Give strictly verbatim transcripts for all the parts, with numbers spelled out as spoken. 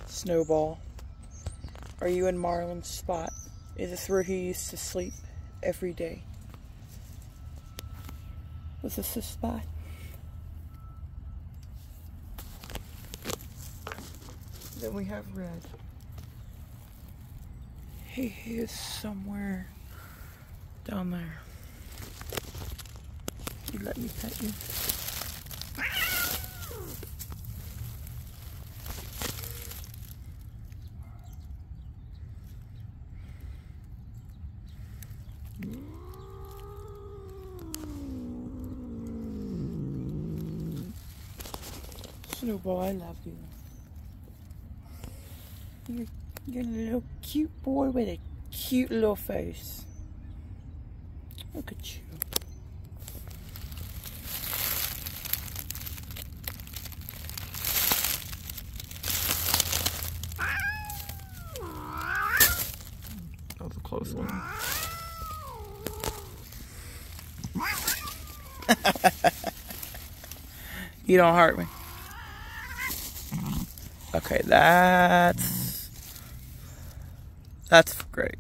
Snowball. Are you in Marlin's spot? Is this where he used to sleep every day? Was this the spot? Then we have Red. He is somewhere down there. You let me pet you? Snowball, I love you. You're, you're a little cute boy with a cute little face. Look at you. That was a close one. You don't hurt me. Okay, that's that's great.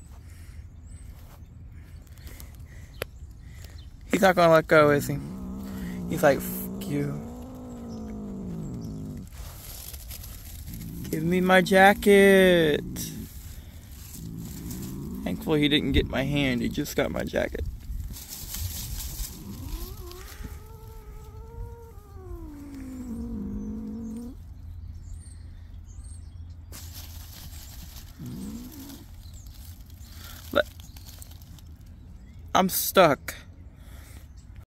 He's not gonna let go, is he? He's like, fuck you. Give me my jacket. Thankfully he didn't get my hand, he just got my jacket. But I'm stuck.